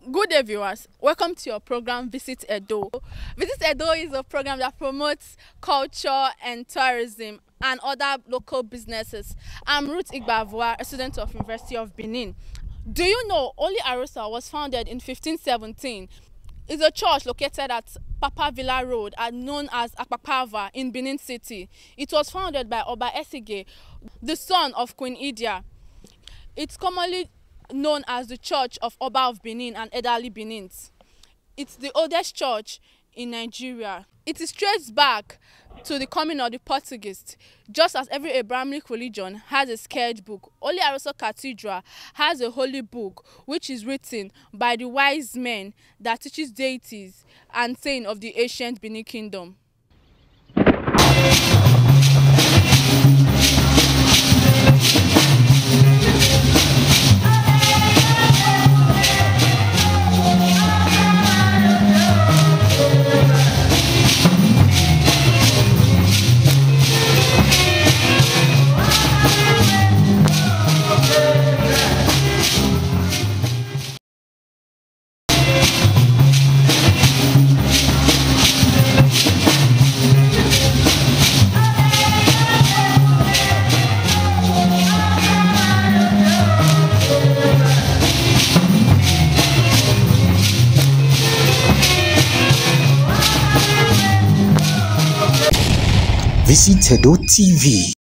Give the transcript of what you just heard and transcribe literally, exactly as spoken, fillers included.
Good day, viewers. Welcome to your program Visit Edo. Visit Edo is a program that promotes culture and tourism and other local businesses. I'm Ruth Igbavua, a student of University of Benin. Do you know Holy Arosa was founded in fifteen seventeen? It's a church located at Papa Villa Road and known as Akpakpava in Benin City. It was founded by Oba Esige, the son of Queen Idia. It's commonly known as the Church of Oba of Benin and Edali Benin. It's the oldest church in Nigeria. It is traced back to the coming of the Portuguese. Just as every Abrahamic religion has a sacred book, Holy Arosa Cathedral has a holy book which is written by the wise men that teaches deities and saints of the ancient Benin Kingdom. Visit Edo T V.